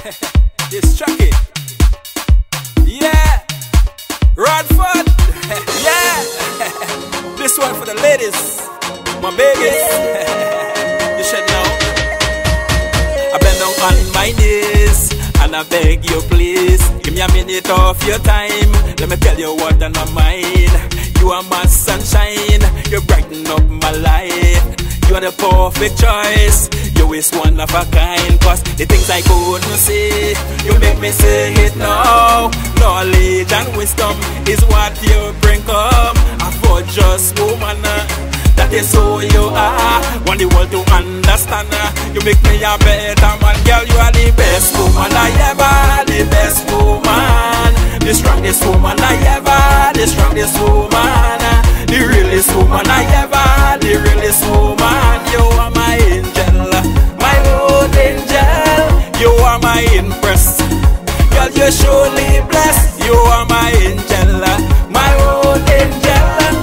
This Chucky. Yeah. Radford. Yeah. This one for the ladies. My babies. You should know. I bend down on my knees and I beg you please, give me a minute of your time. Let me tell you what on my mind. You are my sunshine, you brighten up my life. You are the perfect choice, you is one of a kind. Cause the things I couldn't say, you make me say it now. Knowledge and wisdom is what you bring come. I for just woman, that is who you are. Want the world to understand, you make me a better man. Girl, you are the best woman I ever, the best woman, the strongest woman I ever, the strongest woman, the realest woman I ever, the realest woman. You are my angel, my old angel. You are my impress. Girl, you're surely blessed. You are my angel, my old angel.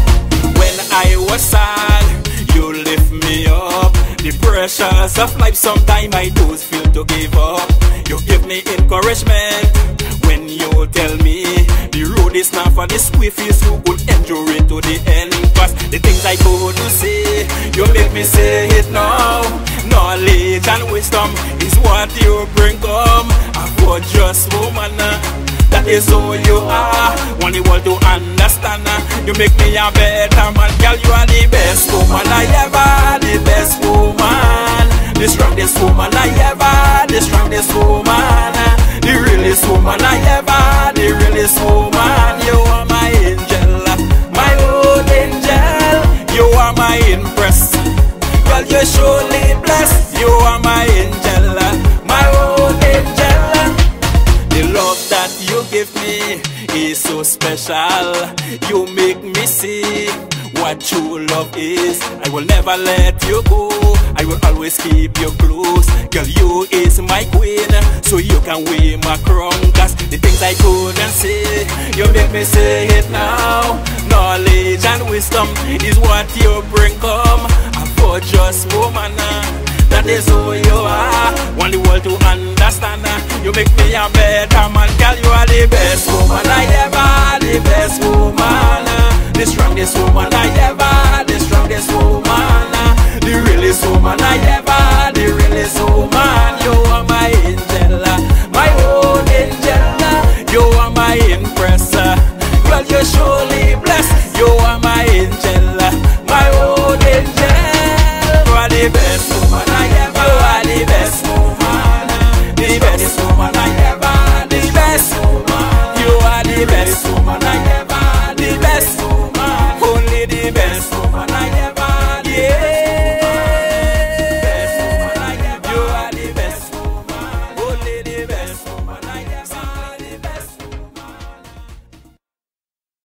When I was sad, you lift me up. The pressures of life, sometimes I do feel to give up. You give me encouragement when you tell me the road is not for the squiffies who could endure it to the end. Cause the things I couldn't say, you make me say it now. Knowledge and wisdom is what you bring come. I'm for just woman, that is who you are. Want the world to understand, you make me a better man. Girl, you are the best woman I ever, the best woman, the strongest woman I ever, the strongest woman, the realest woman I ever, the realest woman. You are my angel, my old angel. You are my impress. Girl, you're surely blessed. You are my angel, my old angel. The love that you give me is so special. You make me see what true love is. I will never let you go, I will always keep you close. Girl, you is my queen, so you can wear my crown. Cause the things I couldn't say, you make me say it now. Knowledge and wisdom is what you bring come. I'm for just woman, that is who you are. Want the world to understand, you make me a better man. Girl, you are the best woman I ever, the best woman, the strongest woman I ever, the strongest woman, the realest woman I ever, the realest woman. You are my angel, my own angel. You are my impress. Girl, you're surely blessed. You are my angel, my own angel. You are the best woman I ever. You are the best woman, the best woman I ever, the best woman. You are the best woman I ever, the best woman, only the best woman I ever.